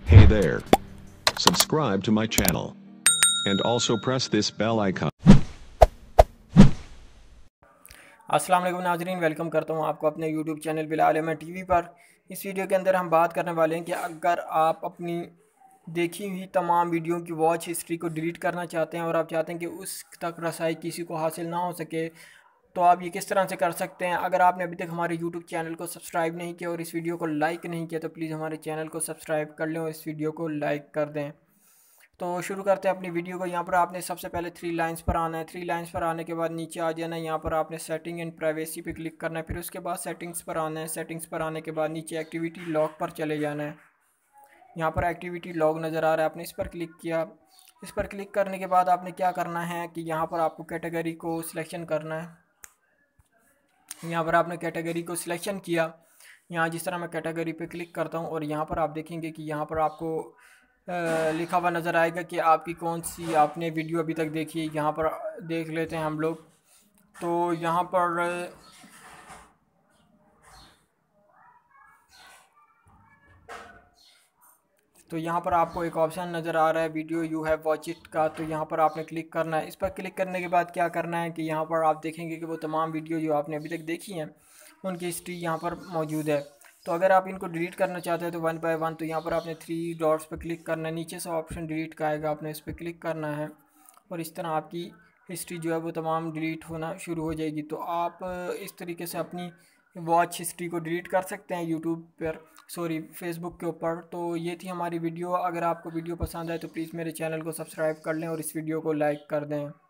Hey there. Subscribe to my channel. And also press this bell icon. अस्सलाम वालेकुम नाजरीन, welcome करता हूँ आपको अपने YouTube channel Bilal Ahmed TV पर। इस वीडियो के अंदर हम बात करने वाले हैं कि अगर आप अपनी देखी हुई तमाम वीडियो की वॉच हिस्ट्री को डिलीट करना चाहते हैं और आप चाहते हैं कि उस तक रसाई किसी को हासिल ना हो सके, तो आप ये किस तरह से कर सकते हैं। अगर आपने अभी तक हमारे यूट्यूब चैनल को सब्सक्राइब नहीं किया और इस वीडियो को लाइक नहीं किया, तो प्लीज़ हमारे चैनल को सब्सक्राइब कर लें और इस वीडियो को लाइक कर दें। तो शुरू करते हैं अपनी वीडियो को। यहाँ पर आपने सबसे पहले थ्री लाइंस पर आना है। थ्री लाइंस पर आने के बाद नीचे आ जाना है। यहाँ पर आपने सेटिंग एंड प्राइवेसी पे क्लिक करना है। फिर उसके बाद सेटिंग्स पर आना है। सेटिंग्स पर आने के बाद नीचे एक्टिविटी लॉग पर चले जाना है। यहाँ पर एक्टिविटी लॉग नज़र आ रहा है, आपने इस पर क्लिक किया। इस पर क्लिक करने के बाद आपने क्या करना है कि यहाँ पर आपको कैटेगरी को सिलेक्शन करना है। यहाँ पर आपने कैटेगरी को सिलेक्शन किया। यहाँ जिस तरह मैं कैटेगरी पे क्लिक करता हूँ और यहाँ पर आप देखेंगे कि यहाँ पर आपको लिखा हुआ नज़र आएगा कि आपकी कौन सी आपने वीडियो अभी तक देखी है। यहाँ पर देख लेते हैं हम लोग। तो यहाँ पर आपको एक ऑप्शन नज़र आ रहा है video you have watch it का, तो यहाँ पर आपने क्लिक करना है। इस पर क्लिक करने के बाद क्या करना है कि यहाँ पर आप देखेंगे कि वो तमाम वीडियो जो आपने अभी तक देखी हैं उनकी हिस्ट्री यहाँ पर मौजूद है। तो अगर आप इनको डिलीट करना चाहते हैं तो वन बाय वन, तो यहाँ पर आपने थ्री डॉट्स पर क्लिक करना है। नीचे से ऑप्शन डिलीट का आएगा, आपने इस पर क्लिक करना है और इस तरह आपकी हिस्ट्री जो है वो तमाम डिलीट होना शुरू हो जाएगी। तो आप इस तरीके से अपनी वॉच हिस्ट्री को डिलीट कर सकते हैं यूट्यूब पर, सॉरी फेसबुक के ऊपर। तो ये थी हमारी वीडियो। अगर आपको वीडियो पसंद आए तो प्लीज़ मेरे चैनल को सब्सक्राइब कर लें और इस वीडियो को लाइक कर दें।